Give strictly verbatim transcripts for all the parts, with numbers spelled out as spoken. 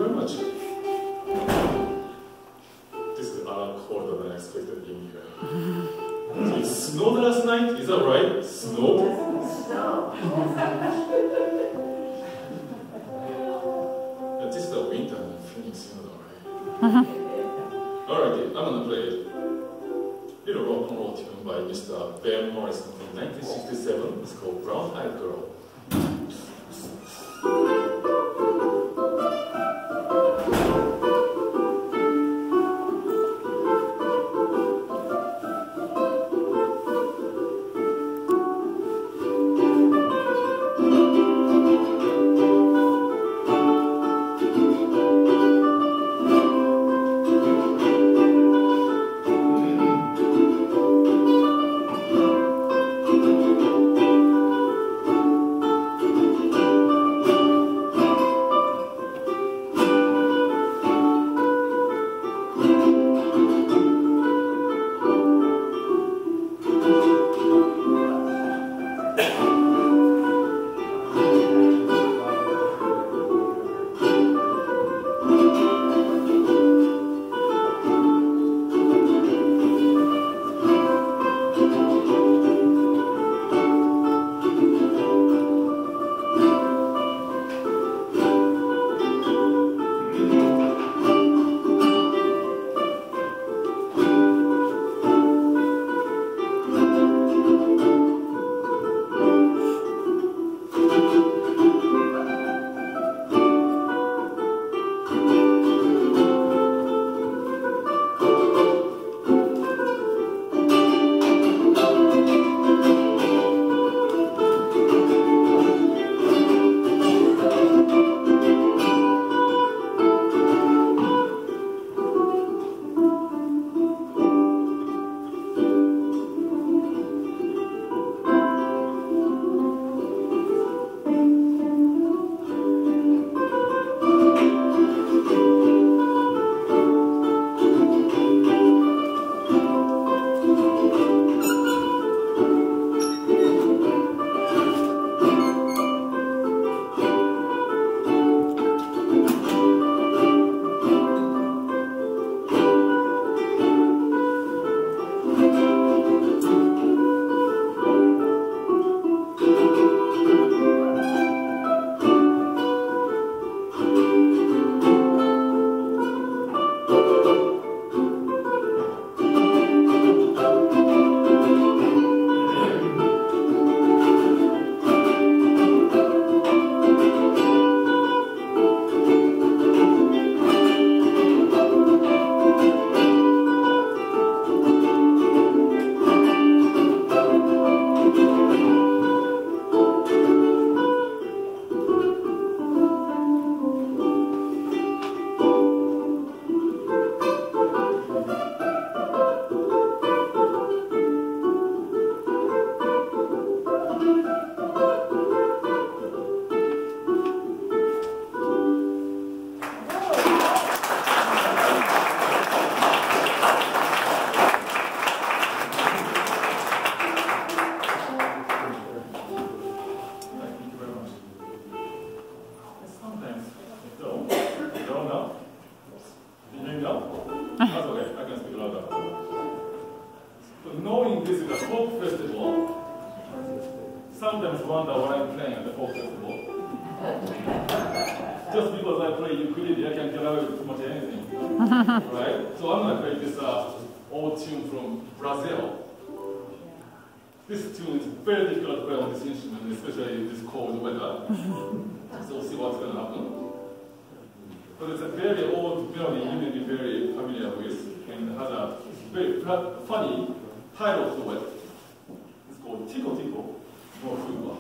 very much. This is a lot colder than I expected being here. So it snowed last night, is that right? Snowed? Snow. This is the winter in Phoenix, you know, right? Alright, I'm gonna play Little Rock and Roll tune by Mister Van Morrison from nineteen sixty-seven. It's called Brown Eyed Girl. Sometimes wonder what I'm playing at the folk festival. Just because I play ukulele, I can get away with too much anything. Right? So I'm going to play this uh, old tune from Brazil. This tune is very difficult to play on this instrument, especially in this cold weather. So we'll see what's going to happen. But it's a very old melody you may be very familiar with, and has a very funny title to it. It's called Tico Tico no Fuga.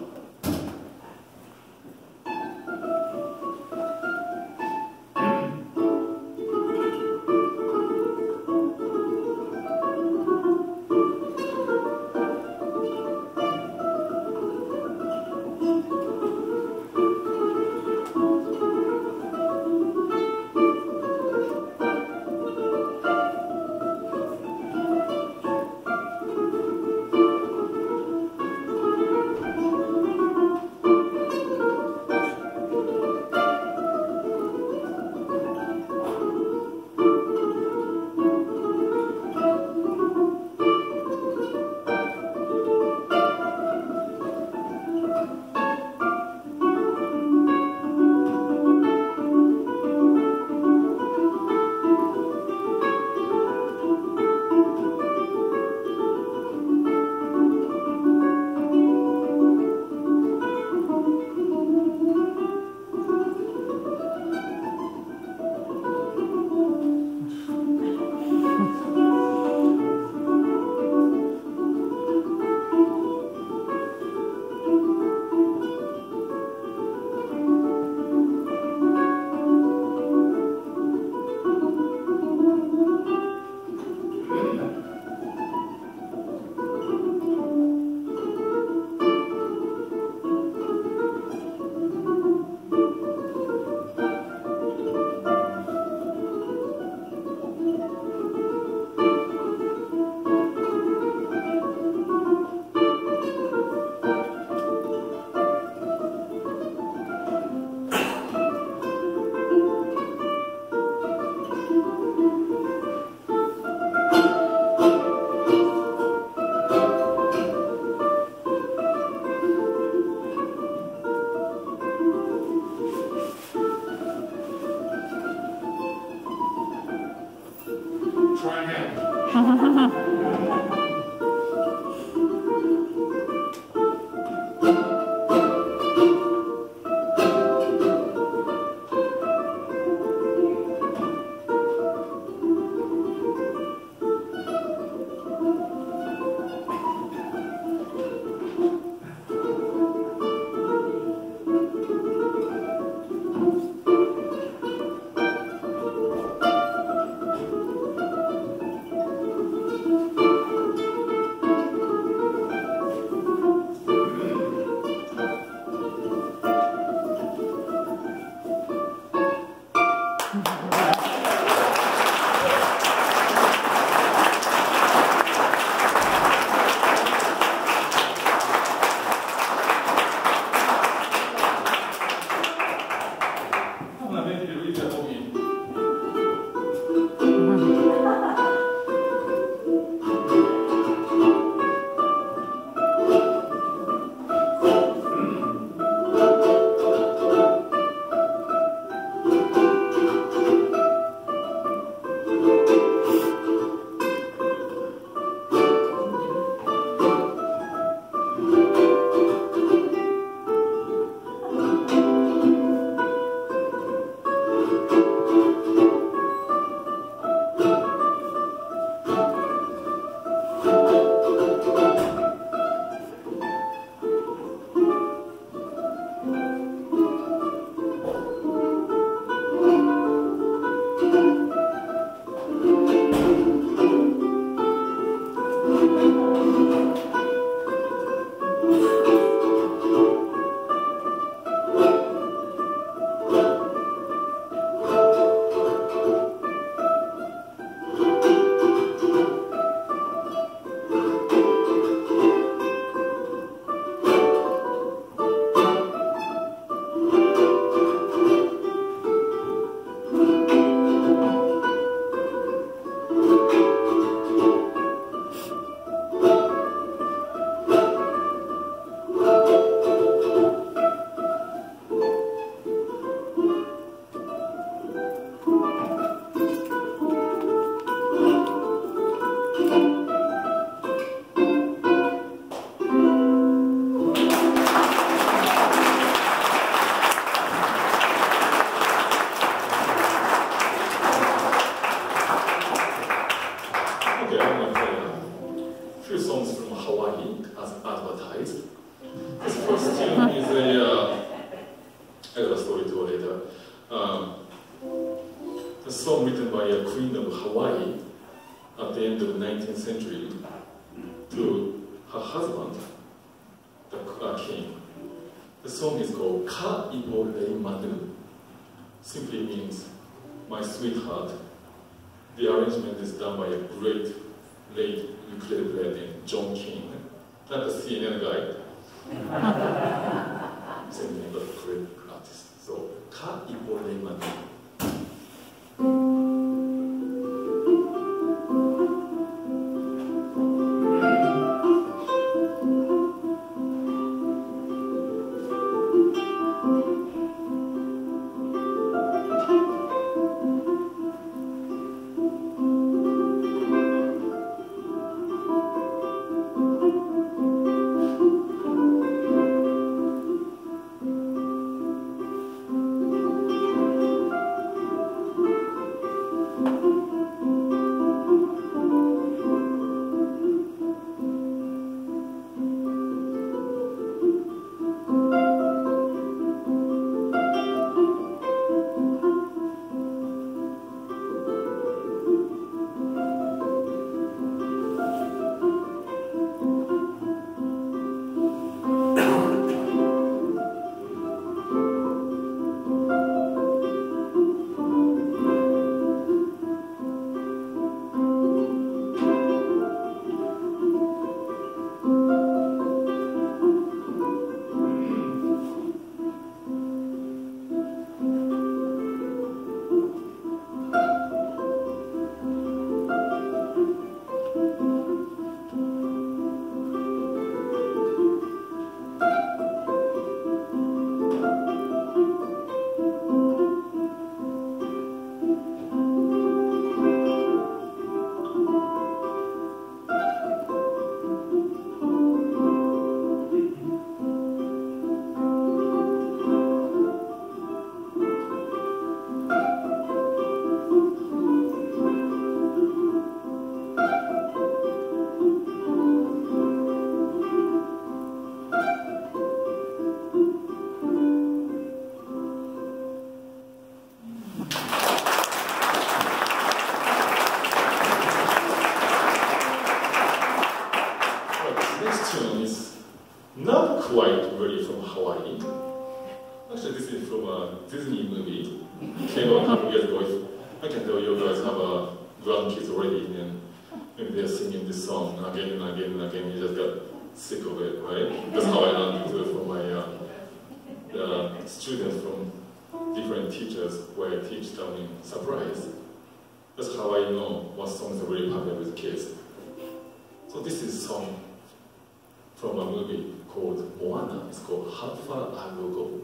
Disney movie came out a couple years ago. I can tell you guys have uh, grandkids already, and maybe they're singing this song again and again and again. You just got sick of it, right? That's how I learned it from my uh, uh, students from different teachers where I teach them in surprise. That's how I know what songs are really popular with kids. So this is a song from a movie called Moana. It's called How Far I Will Go.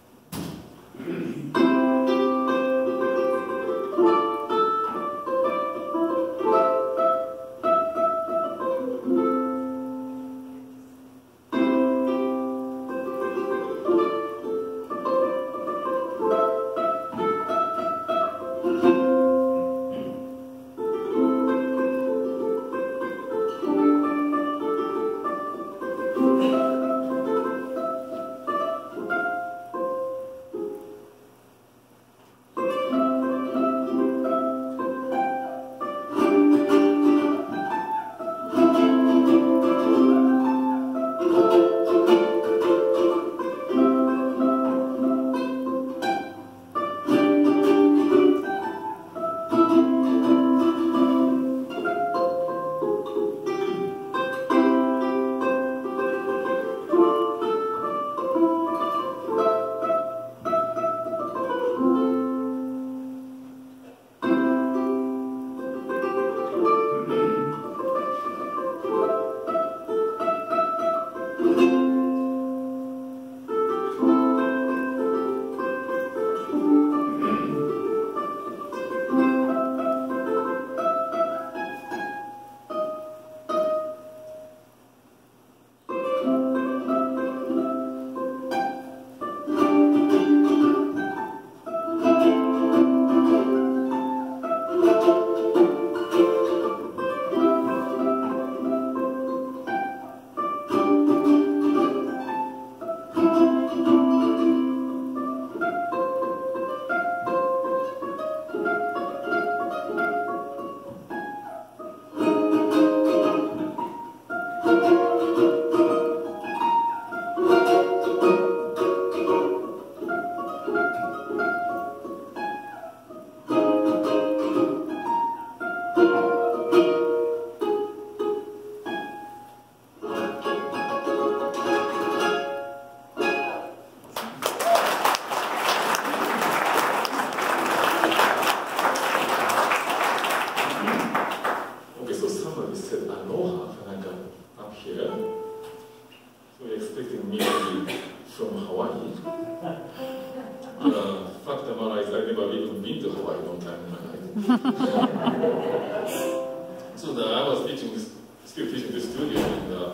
So the, I was teaching this, still teaching the studio, and uh,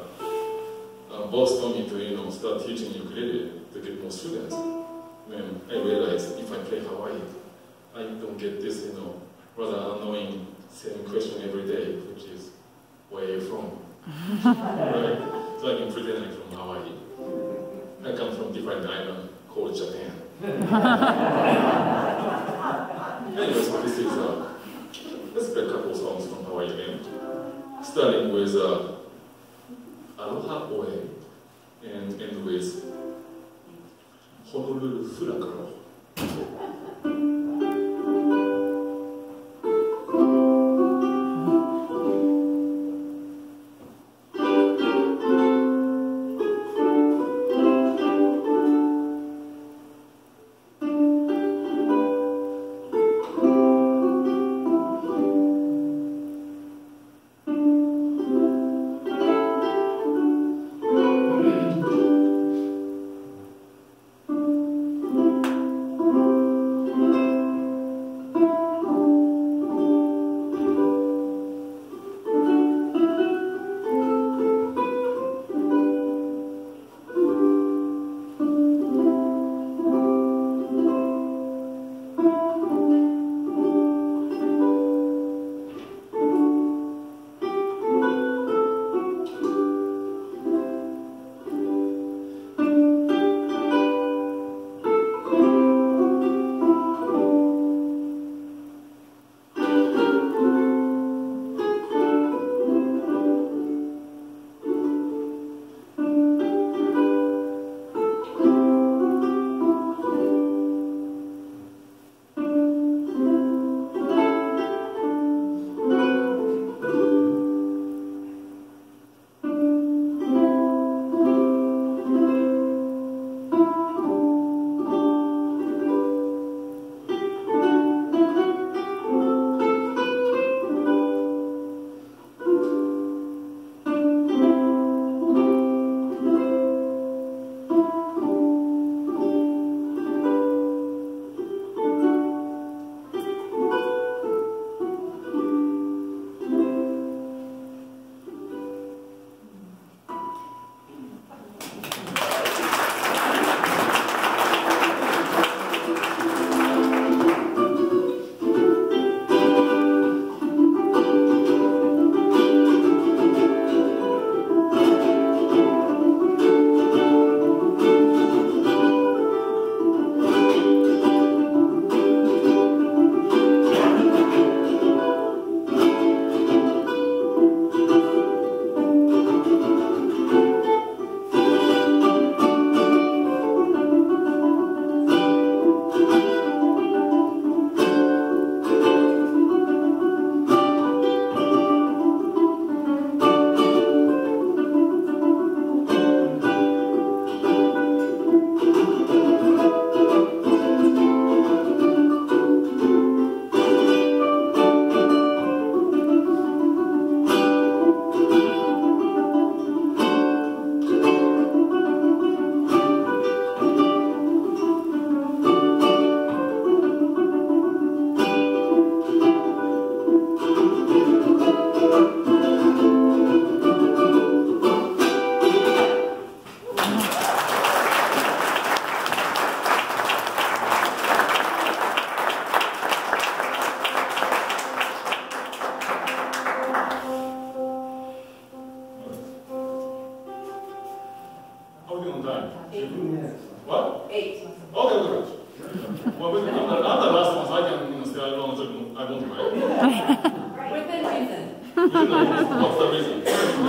uh, boss told me to, you know, start teaching ukulele to get more students. When I realized if I play Hawaii, I don't get this, you know, rather annoying same question every day, which is, where are you from? Right? So I can pretend I'm from Hawaii. I come from different island called Japan. Anyway, so this is, uh, let's play a couple songs from Hawaii again. Starting with uh, Aloha Oe and end with Honolulu Furakaro. I'm the, I'm the last one, so I can you know, stay as long as I want, right? Within reason. What's the reason?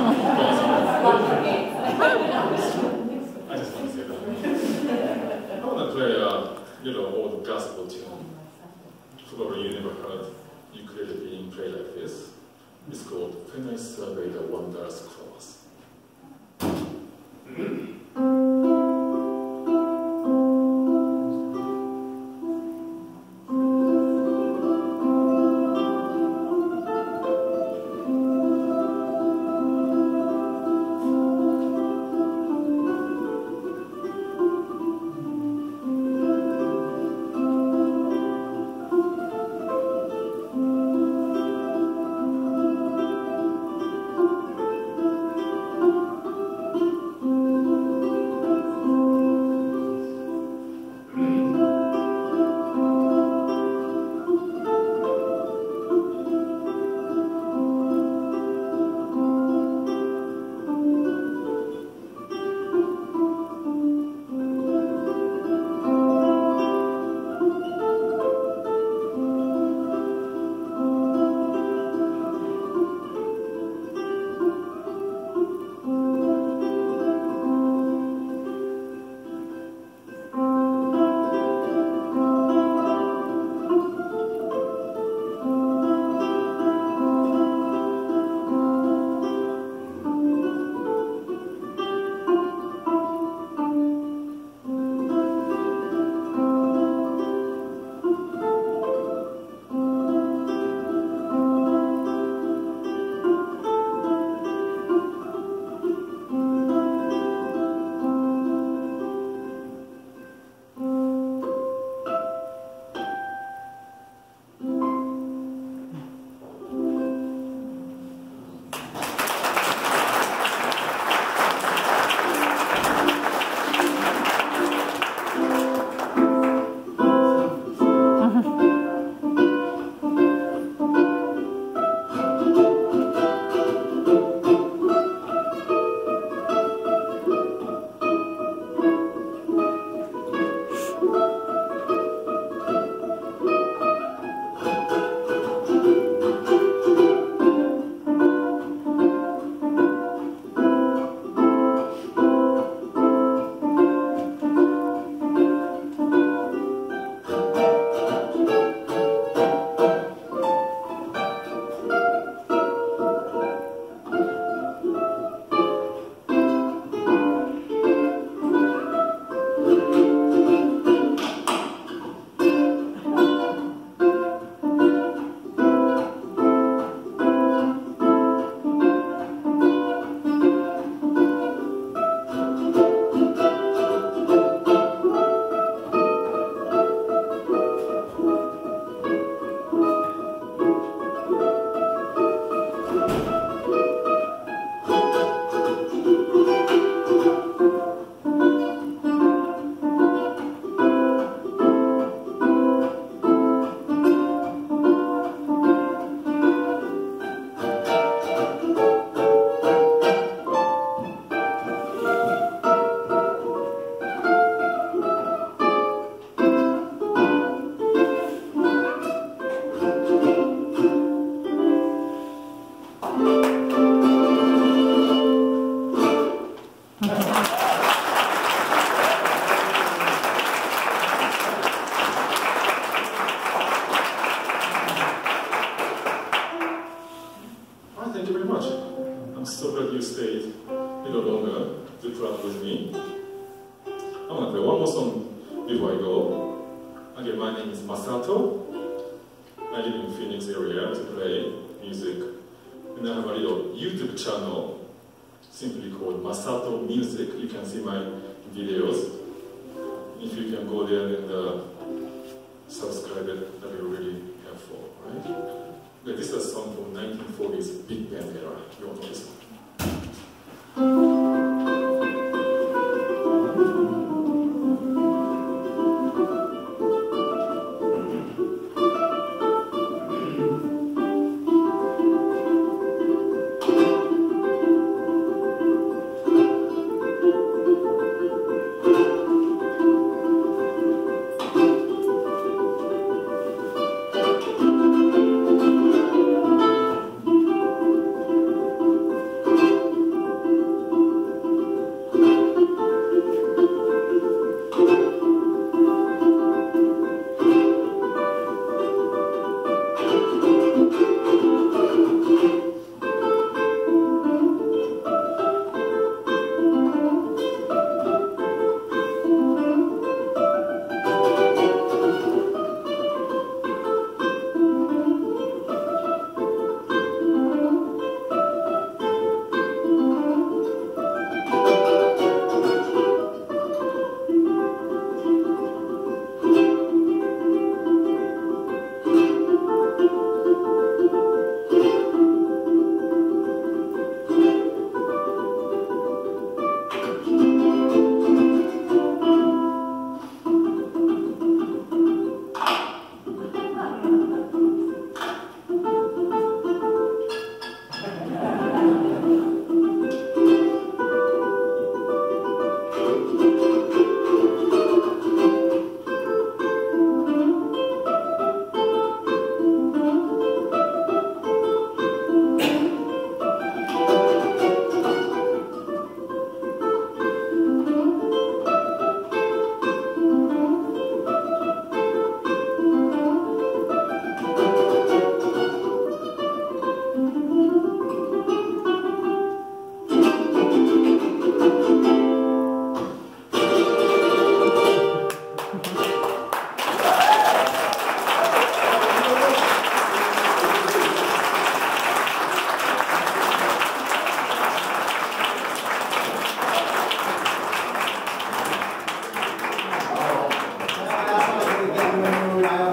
I just want to say that. I want to play a little old gospel tune. Probably you never heard ukulele being played like this. It's called When I Survey the Wondrous Cross.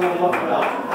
の音楽から